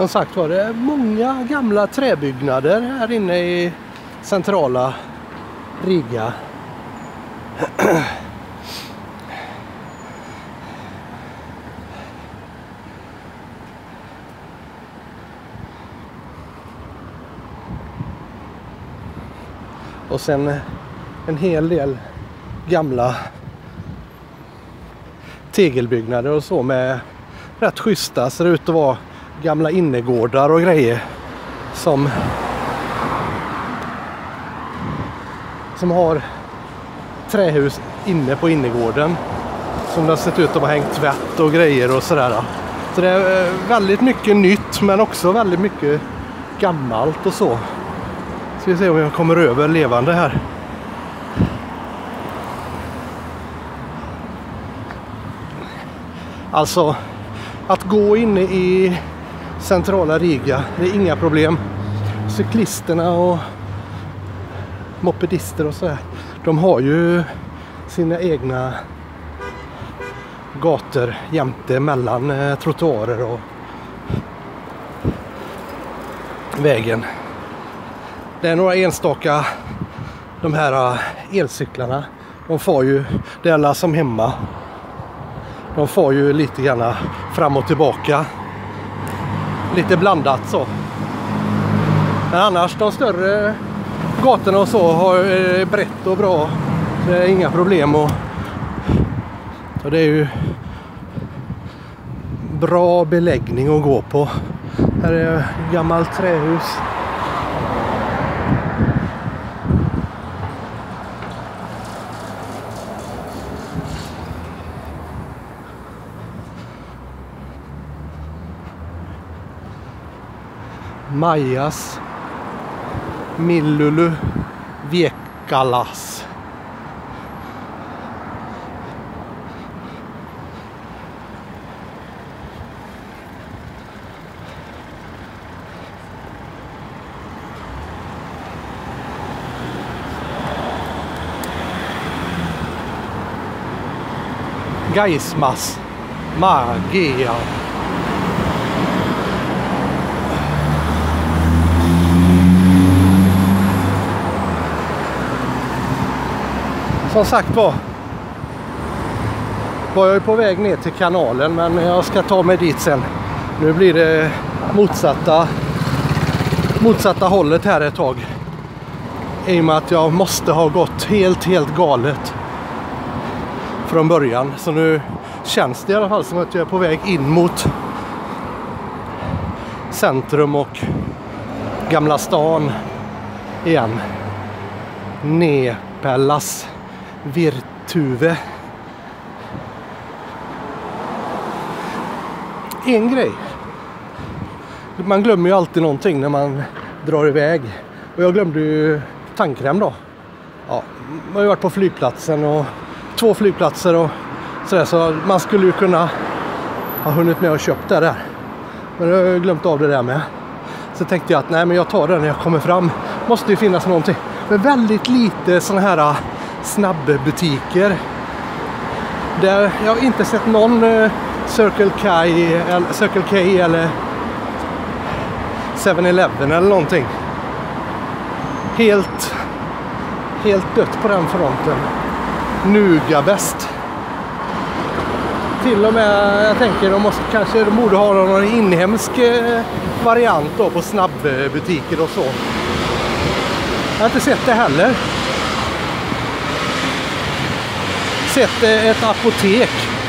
Som sagt var det många gamla träbyggnader här inne i centrala Riga. Och sen en hel del gamla tegelbyggnader och så med rätt schyssta, ser ut att vara gamla innergårdar och grejer som har trähus inne på innergården som det har sett ut att ha hängt tvätt och grejer och sådär. Så det är väldigt mycket nytt men också väldigt mycket gammalt och så. Ska vi se om jag kommer över levande här. Alltså att gå inne i centrala Riga, det är inga problem. Cyklisterna och mopedister och så här, de har ju sina egna gator jämte mellan trottoarer och vägen. Det är några enstaka, de här elcyklarna, de får ju, det är alla som hemma. De får ju lite grann fram och tillbaka. Lite blandat så. Men annars de större gatorna och så har brett och bra. Det är inga problem och det är ju bra beläggning att gå på. Här är gammalt trähus. Majas Millulu Viekalas. Gaismas Magia. Som sagt var jag ju på väg ner till kanalen, men jag ska ta mig dit sen. Nu blir det motsatta hållet här ett tag. I och med att jag måste ha gått helt galet från början. Så nu känns det i alla fall som att jag är på väg in mot centrum och Gamla stan igen. Nepälä Virtuve. En grej. Man glömmer ju alltid någonting när man drar iväg. Och jag glömde ju tandkräm då. Ja, jag har ju varit på flygplatsen och 2 flygplatser och sådär, så man skulle ju kunna ha hunnit med och köpt det där. Men jag har glömt av det där med. Så tänkte jag att nej, men jag tar det när jag kommer fram. Måste ju finnas någonting. Men väldigt lite sådana här snabbbutiker. Där jag har inte sett någon Circle K eller 7-Eleven eller någonting. Helt dött på den fronten. Nuga bäst. Till och med, jag tänker de borde ha någon inhemsk variant då på snabbbutiker och så. Jag har inte sett det heller. Sett ett apotek.